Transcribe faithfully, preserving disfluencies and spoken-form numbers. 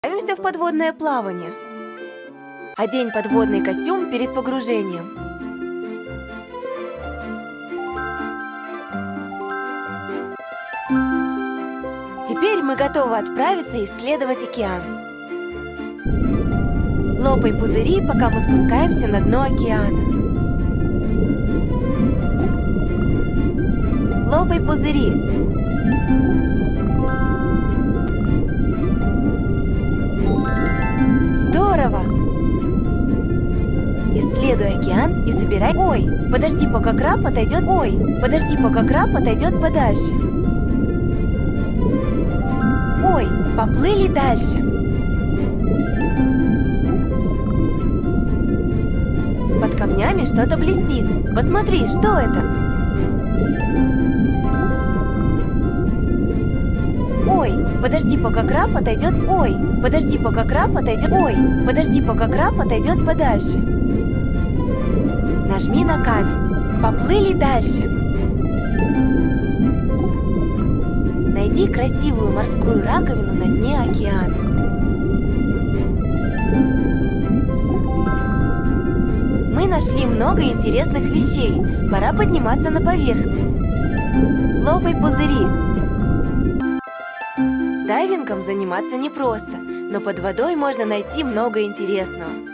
Отправимся в подводное плавание. Одень подводный костюм перед погружением. Теперь мы готовы отправиться исследовать океан. Лопай пузыри, пока мы спускаемся на дно океана. Лопай пузыри. Здорово! Исследуй океан и собирай... Ой, подожди, пока краб отойдет... Ой, подожди, пока краб отойдет подальше. Ой, поплыли дальше. Под камнями что-то блестит. Посмотри, что это? Ой, подожди, пока краб отойдет... Ой, подожди, пока краб отойдет... Ой, подожди, пока краб отойдет подальше. Нажми на камень. Поплыли дальше. Найди красивую морскую раковину на дне океана. Мы нашли много интересных вещей. Пора подниматься на поверхность. Лопай пузыри. Дайвингом заниматься непросто, но под водой можно найти много интересного.